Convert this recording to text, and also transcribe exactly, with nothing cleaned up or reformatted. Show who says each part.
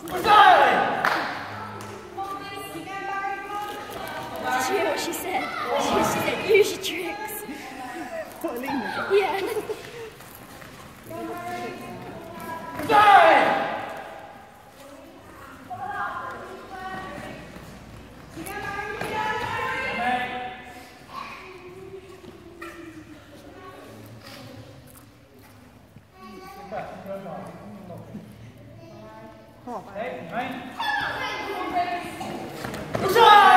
Speaker 1: Did you hear what she said? She, she said, use your tricks. Yeah.
Speaker 2: Oh.